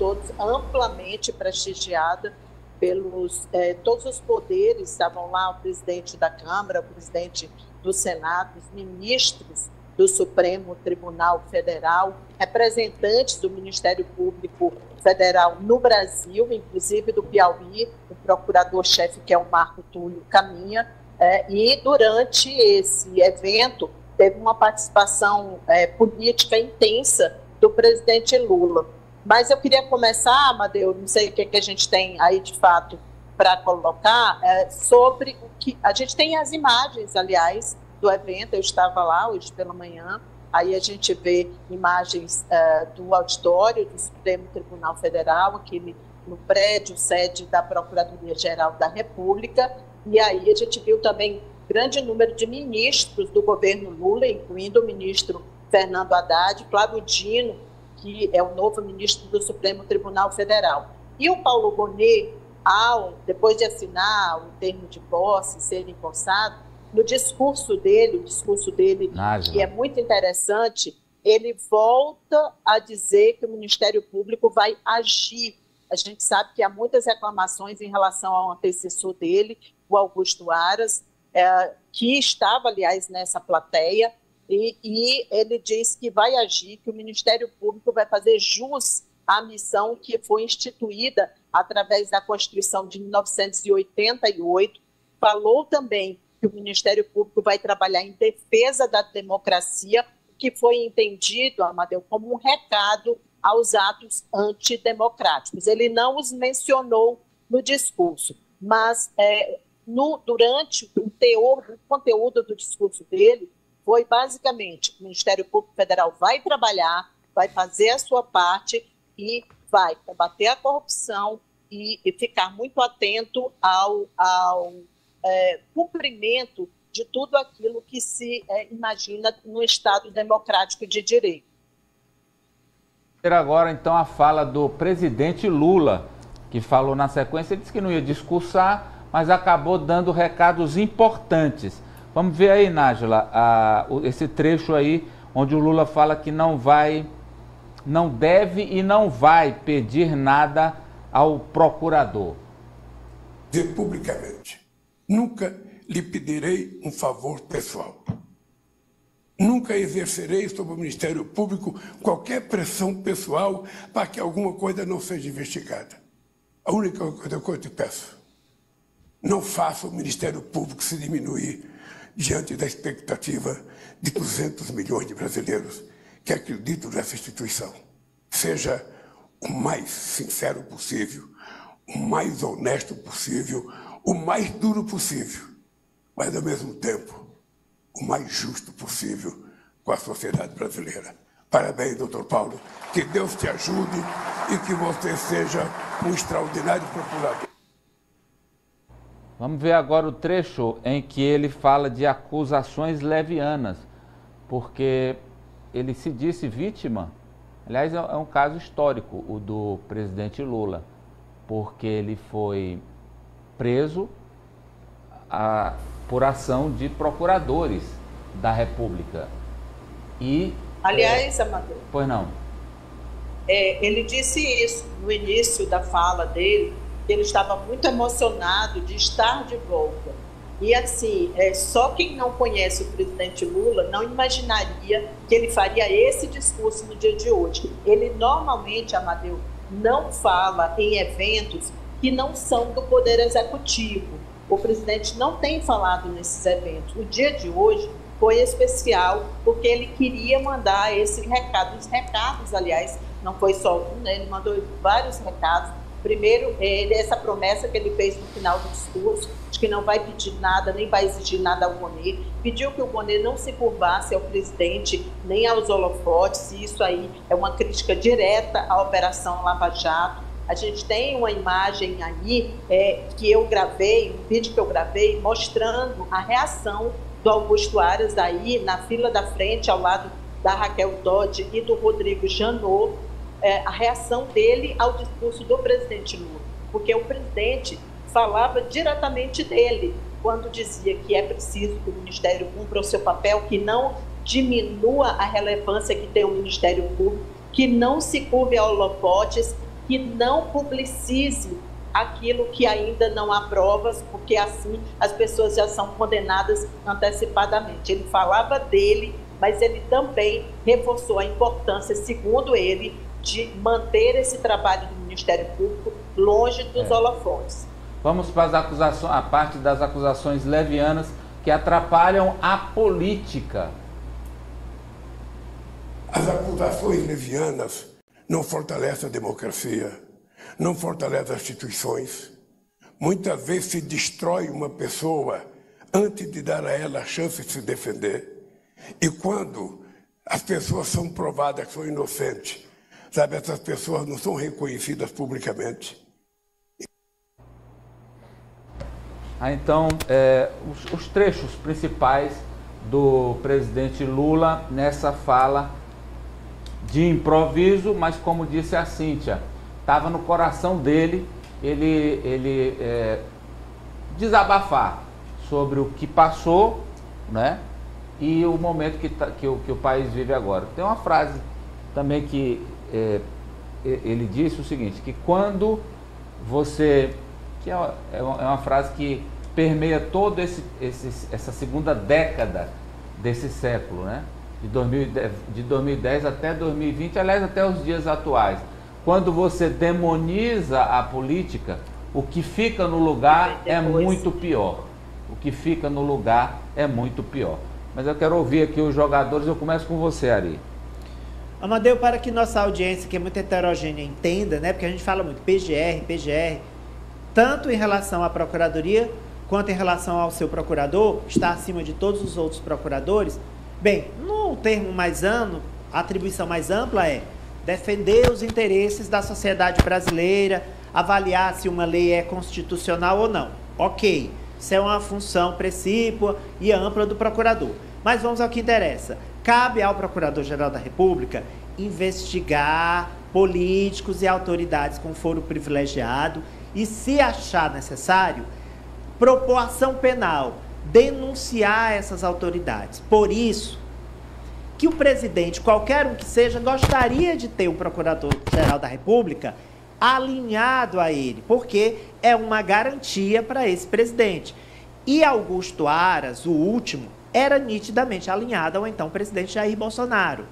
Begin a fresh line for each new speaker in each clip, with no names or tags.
todos amplamente prestigiada pelos todos os poderes. Estavam lá o presidente da Câmara, o presidente do Senado, os ministros do Supremo Tribunal Federal, representantes do Ministério Público Federal no Brasil, inclusive do Piauí, o procurador-chefe, que é o Marco Túlio Caminha, e durante esse evento teve uma participação política intensa do presidente Lula. Mas eu queria começar, Amadeu, não sei o que a gente tem aí de fato para colocar, sobre o que a gente tem as imagens, aliás, do evento. Eu estava lá hoje pela manhã, aí a gente vê imagens do auditório do Supremo Tribunal Federal, aqui no prédio, sede da Procuradoria-Geral da República, e aí a gente viu também grande número de ministros do governo Lula, incluindo o ministro Fernando Haddad, Flávio Dino, que é o novo ministro do Supremo Tribunal Federal. E o Paulo Gonet, depois de assinar o termo de posse, ser empossado, no discurso dele, que é muito interessante, ele volta a dizer que o Ministério Público vai agir. A gente sabe que há muitas reclamações em relação ao antecessor dele, o Augusto Aras, que estava, aliás, nessa plateia, e ele diz que vai agir, que o Ministério Público vai fazer jus à missão que foi instituída através da Constituição de 1988. Falou também que o Ministério Público vai trabalhar em defesa da democracia, que foi entendido, Amadeu, como um recado aos atos antidemocráticos. Ele não os mencionou no discurso, mas durante o conteúdo do discurso dele, foi basicamente: o Ministério Público Federal vai trabalhar, vai fazer a sua parte e vai combater a corrupção e ficar muito atento ao cumprimento de tudo aquilo que se imagina no Estado democrático de direito.
Agora, então, a fala do presidente Lula, que falou na sequência, disse que não ia discursar, mas acabou dando recados importantes. Vamos ver aí, Nájila, esse trecho aí, onde o Lula fala que não deve e não vai pedir nada ao procurador.
Dizer publicamente: nunca lhe pedirei um favor pessoal. Nunca exercerei sobre o Ministério Público qualquer pressão pessoal para que alguma coisa não seja investigada. A única coisa que eu te peço: não faça o Ministério Público se diminuir diante da expectativa de 200 milhões de brasileiros que acreditam nessa instituição. Seja o mais sincero possível, o mais honesto possível, o mais duro possível, mas, ao mesmo tempo, o mais justo possível com a sociedade brasileira. Parabéns, doutor Paulo. Que Deus te ajude e que você seja um extraordinário procurador.
Vamos ver agora o trecho em que ele fala de acusações levianas, porque ele se disse vítima. Aliás, é um caso histórico, o do presidente Lula, porque ele foi preso por ação de procuradores da República.
Aliás, Amadeu,
pois não.
Ele disse isso no início da fala dele, que ele estava muito emocionado de estar de volta. E assim, só quem não conhece o presidente Lula não imaginaria que ele faria esse discurso no dia de hoje. Ele normalmente, Amadeu, não fala em eventos que não são do Poder Executivo. O presidente não tem falado nesses eventos. O dia de hoje foi especial porque ele queria mandar esse recado. Os recados, aliás, não foi só um, né? Ele mandou vários recados. Primeiro, essa promessa que ele fez no final do discurso, de que não vai pedir nada, nem vai exigir nada ao Gonet. Pediu que o Gonet não se curvasse ao presidente, nem aos holofotes, e isso aí é uma crítica direta à Operação Lava Jato. A gente tem uma imagem aí que eu gravei, um vídeo que eu gravei, mostrando a reação do Augusto Aras aí na fila da frente, ao lado da Raquel Dodge e do Rodrigo Janot, a reação dele ao discurso do presidente Lula, porque o presidente falava diretamente dele, quando dizia que é preciso que o Ministério cumpra o seu papel, que não diminua a relevância que tem o Ministério Público, que não se curve a holofotes, que não publicize aquilo que ainda não há provas, porque assim as pessoas já são condenadas antecipadamente. Ele falava dele, mas ele também reforçou a importância, segundo ele, de manter esse trabalho do Ministério Público longe dos holofotes.
Vamos para as acusações, a parte das acusações levianas que atrapalham a política.
As acusações levianas não fortalecem a democracia, não fortalecem as instituições. Muitas vezes se destrói uma pessoa antes de dar a ela a chance de se defender. E quando as pessoas são provadas que são inocentes, sabe, essas pessoas não são reconhecidas publicamente.
Então, os trechos principais do presidente Lula nessa fala de improviso, mas como disse a Cíntia, estava no coração dele, ele desabafar sobre o que passou, né, e o momento que o país vive agora. Tem uma frase também que ele disse o seguinte, que quando você... que é uma frase que permeia toda essa segunda década desse século, né? De 2010 até 2020, aliás, até os dias atuais. Quando você demoniza a política, o que fica no lugar é muito pior. O que fica no lugar é muito pior. Mas eu quero ouvir aqui os jogadores, eu começo com você, Ari.
Amadeu, para que nossa audiência, que é muito heterogênea, entenda, né? Porque a gente fala muito PGR, tanto em relação à Procuradoria, quanto em relação ao seu procurador, está acima de todos os outros procuradores. Bem, no termo mais amplo, a atribuição mais ampla é defender os interesses da sociedade brasileira, avaliar se uma lei é constitucional ou não. Ok, isso é uma função precípua e ampla do procurador. Mas vamos ao que interessa. Cabe ao Procurador-Geral da República investigar políticos e autoridades com foro privilegiado e, se achar necessário, propor ação penal, denunciar essas autoridades. Por isso que o presidente, qualquer um que seja, gostaria de ter um Procurador-Geral da República alinhado a ele, porque é uma garantia para esse presidente. E Augusto Aras, o último, era nitidamente alinhado ao então presidente Jair Bolsonaro.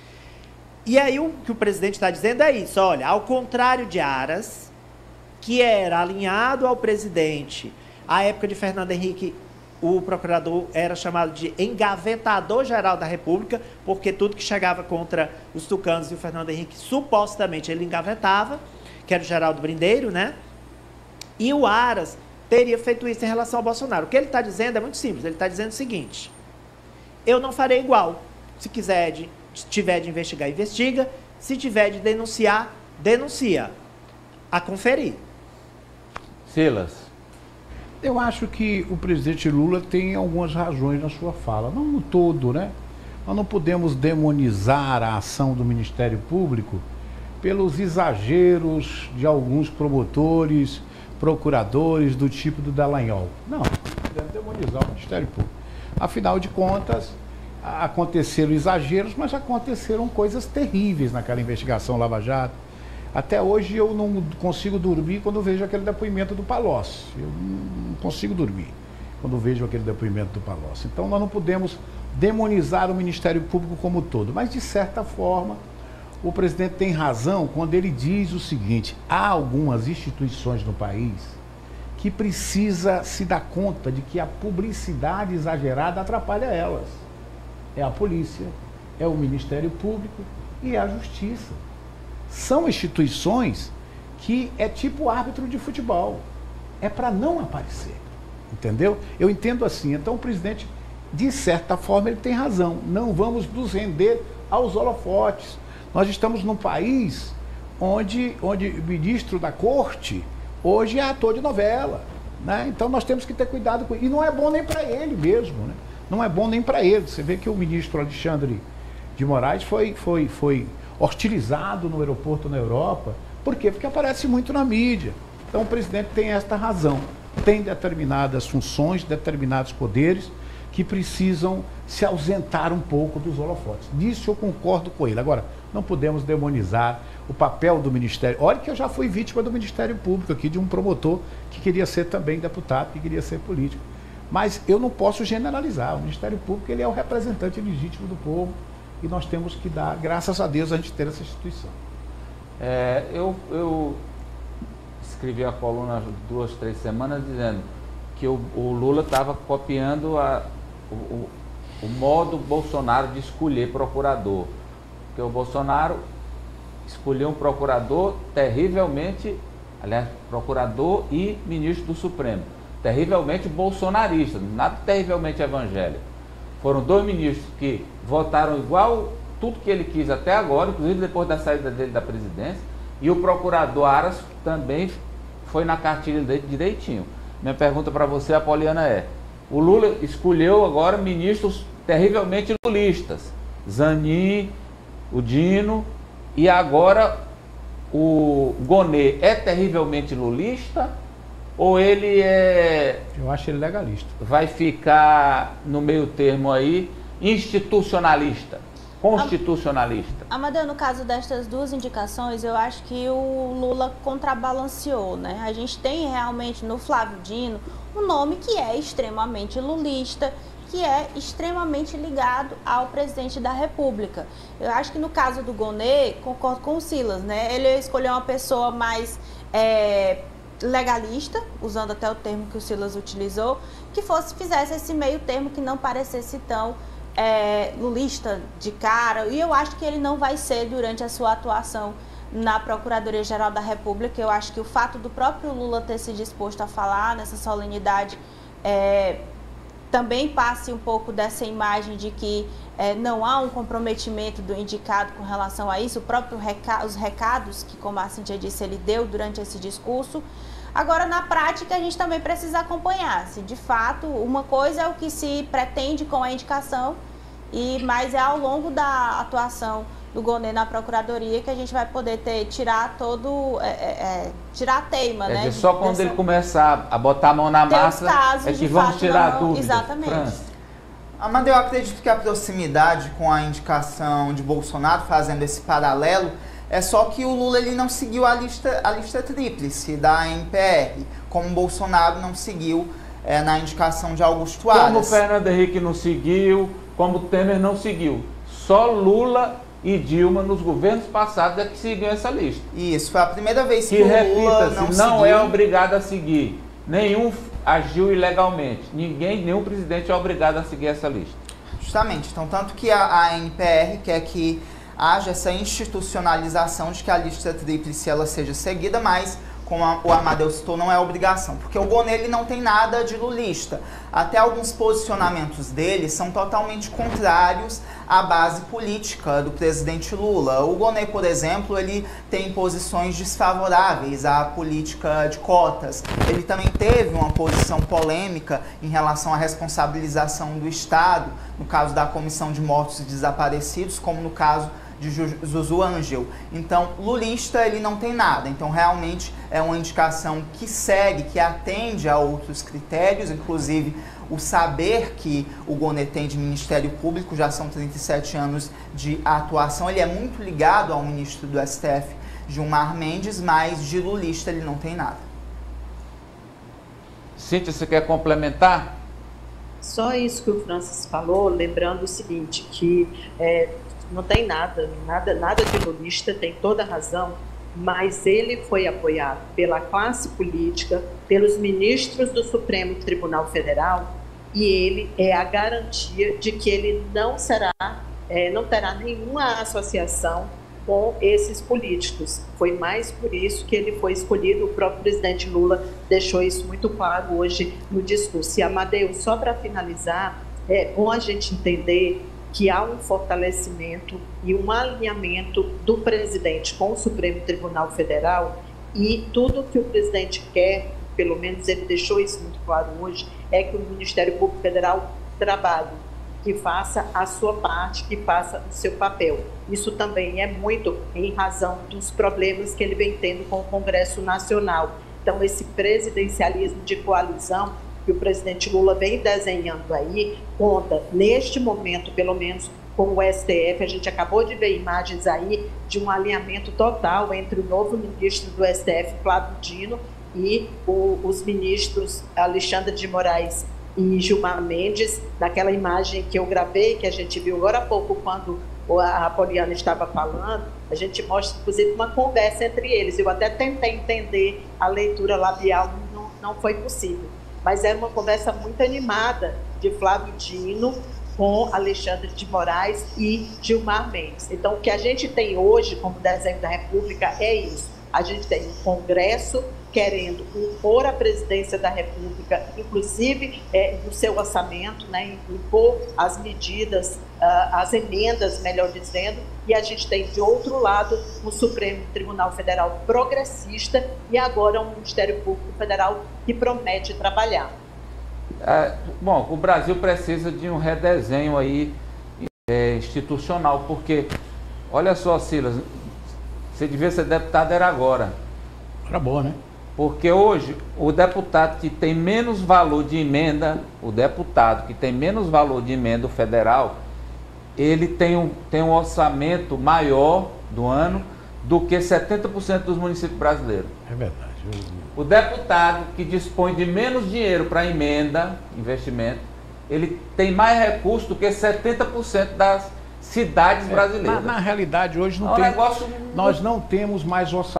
E aí o que o presidente está dizendo é isso, olha, ao contrário de Aras, que era alinhado ao presidente, à época de Fernando Henrique, o procurador era chamado de engavetador-geral da República, porque tudo que chegava contra os tucanos e o Fernando Henrique, supostamente ele engavetava, que era o Geraldo Brindeiro, né? E o Aras teria feito isso em relação ao Bolsonaro. O que ele está dizendo é muito simples, ele está dizendo o seguinte, eu não farei igual, se tiver de investigar, investiga, se tiver de denunciar, denuncia, a conferir.
Silas.
Eu acho que o presidente Lula tem algumas razões na sua fala, não no todo, né? Nós não podemos demonizar a ação do Ministério Público pelos exageros de alguns promotores, procuradores do tipo do Dallagnol. Não podemos demonizar o Ministério Público. Afinal de contas, aconteceram exageros, mas aconteceram coisas terríveis naquela investigação Lava Jato. Até hoje eu não consigo dormir quando vejo aquele depoimento do Palocci. Eu não consigo dormir quando vejo aquele depoimento do Palocci. Então nós não podemos demonizar o Ministério Público como um todo. Mas, de certa forma, o presidente tem razão quando ele diz o seguinte, há algumas instituições no país que precisa se dar conta de que a publicidade exagerada atrapalha elas. É a polícia, é o Ministério Público e é a Justiça. São instituições que é tipo árbitro de futebol. É para não aparecer, entendeu? Eu entendo assim. Então o presidente, de certa forma, ele tem razão. Não vamos nos render aos holofotes. Nós estamos num país onde o ministro da corte hoje é ator de novela, né? Então nós temos que ter cuidado com isso. E não é bom nem para ele mesmo, né? Não é bom nem para ele. Você vê que o ministro Alexandre de Moraes foi hostilizado no aeroporto na Europa. Por quê? Porque aparece muito na mídia. Então o presidente tem esta razão. Tem determinadas funções, determinados poderes que precisam se ausentar um pouco dos holofotes. Disso eu concordo com ele. Agora, não podemos demonizar o papel do Ministério. Olha que eu já fui vítima do Ministério Público aqui, de um promotor que queria ser também deputado, que queria ser político. Mas eu não posso generalizar. O Ministério Público, ele é o representante legítimo do povo e nós temos que dar, graças a Deus, a gente ter essa instituição.
Eu escrevi a coluna há 2, 3 semanas dizendo que o Lula estava copiando o modo Bolsonaro de escolher procurador. Porque o Bolsonaro escolheu um procurador terrivelmente, aliás, procurador e ministro do Supremo, terrivelmente bolsonarista, nada terrivelmente evangélico. Foram 2 ministros que votaram igual tudo que ele quis até agora, inclusive depois da saída dele da presidência, e o procurador Aras também foi na cartilha dele direitinho. Minha pergunta para você, Apoliana, é: o Lula escolheu agora ministros terrivelmente lulistas, Zanin, o Dino, e agora o Gonê é terrivelmente lulista ou ele
Eu acho ele legalista.
vai ficar no meio termo aí, institucionalista, constitucionalista?
Amadeu, no caso destas 2 indicações, eu acho que o Lula contrabalanceou, né? A gente tem realmente no Flávio Dino um nome que é extremamente lulista, que é extremamente ligado ao presidente da República. Eu acho que no caso do Gonê, concordo com o Silas, né? Ele escolheu uma pessoa mais legalista, usando até o termo que o Silas utilizou, que fizesse esse meio termo que não parecesse tão lulista de cara, e eu acho que ele não vai ser durante a sua atuação na Procuradoria-Geral da República. Eu acho que o fato do próprio Lula ter se disposto a falar nessa solenidade também passe um pouco dessa imagem de que não há um comprometimento do indicado com relação a isso, os recados que, como a Cíntia disse, ele deu durante esse discurso. Agora, na prática, a gente também precisa acompanhar se, de fato, uma coisa é o que se pretende com a indicação, mas é ao longo da atuação do Gonê na Procuradoria que a gente vai poder tirar tirar a teima, né?
Só quando ele começar a botar a mão na massa é que vamos tirar a dúvida.
Exatamente.
Amadeu, eu acredito que a proximidade com a indicação de Bolsonaro, fazendo esse paralelo, é só que o Lula ele não seguiu a lista tríplice da MPR, como o Bolsonaro não seguiu na indicação de Augusto Aras.
Como o Fernando Henrique não seguiu, como o Temer não seguiu. Só Lula e Dilma nos governos passados é que seguiu essa lista.
Isso, foi a primeira vez que o Lula não seguiu.
Não é obrigado a seguir. Nenhum agiu ilegalmente. Nenhum presidente é obrigado a seguir essa lista.
Justamente. Então, tanto que a NPR quer que haja essa institucionalização de que a lista tríplice ela seja seguida, mas, como o Amadeu citou, não é obrigação, porque o Gonê ele não tem nada de lulista. Até alguns posicionamentos dele são totalmente contrários à base política do presidente Lula. O Gonê, por exemplo, ele tem posições desfavoráveis à política de cotas. Ele também teve uma posição polêmica em relação à responsabilização do Estado, no caso da Comissão de Mortos e Desaparecidos, como no caso de Zuzu Angel. Então, lulista ele não tem nada. Então, realmente é uma indicação que segue, que atende a outros critérios, inclusive o saber que o Gonê tem de Ministério Público, já são 37 anos de atuação. Ele é muito ligado ao ministro do STF, Gilmar Mendes, mas de lulista ele não tem nada.
Cíntia, você quer complementar?
Só isso que o Francis falou, lembrando o seguinte, que não tem nada de lulista, tem toda a razão, mas ele foi apoiado pela classe política, pelos ministros do Supremo Tribunal Federal, e ele é a garantia de que ele não terá nenhuma associação com esses políticos. Foi mais por isso que ele foi escolhido. O próprio presidente Lula deixou isso muito claro hoje no discurso. E, Amadeu, só para finalizar, é bom a gente entender que há um fortalecimento e um alinhamento do presidente com o Supremo Tribunal Federal, e tudo que o presidente quer, pelo menos ele deixou isso muito claro hoje, é que o Ministério Público Federal trabalhe, que faça a sua parte, que faça o seu papel. Isso também é muito em razão dos problemas que ele vem tendo com o Congresso Nacional. Então, esse presidencialismo de coalizão que o presidente Lula vem desenhando aí, conta, neste momento, pelo menos, com o STF. A gente acabou de ver imagens aí de um alinhamento total entre o novo ministro do STF, Flávio Dino, e os ministros Alexandre de Moraes e Gilmar Mendes. Naquela imagem que eu gravei, que a gente viu agora há pouco, quando a Poliana estava falando, a gente mostra, inclusive, uma conversa entre eles. Eu até tentei entender a leitura labial, não foi possível. Mas era uma conversa muito animada de Flávio Dino com Alexandre de Moraes e Gilmar Mendes. Então, o que a gente tem hoje como desenho da República é isso. A gente tem um Congresso querendo impor a presidência da República, inclusive no seu orçamento, né, impor as medidas, as emendas, melhor dizendo, e a gente tem, de outro lado, o Supremo Tribunal Federal progressista e agora um Ministério Público Federal que promete trabalhar.
Bom, o Brasil precisa de um redesenho aí institucional, porque, olha só, Silas, você devia ser deputado, era agora.
Era boa, né?
Porque hoje, o deputado que tem menos valor de emenda, federal, ele tem um orçamento maior do ano do que 70% dos municípios brasileiros.
É verdade.
O deputado que dispõe de menos dinheiro para emenda, investimento, ele tem mais recursos do que 70% das cidades brasileiras.
Na realidade, hoje nós não temos mais orçamento.